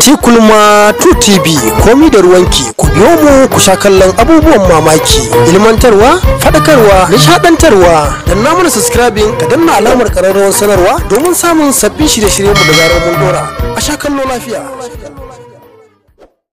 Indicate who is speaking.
Speaker 1: Tikulma 2 TV komi da ruwanki ku biyo mu ku sha kallon abubuwan mamaki, ilmantarwa, fadakarwa, nishadantarwa. Danna mana subscribing ka danna alamar ƙararrawar sanarwa domin samun sabbin shirye-shiryen mu da zarar mun dora. A sha kallo lafiya.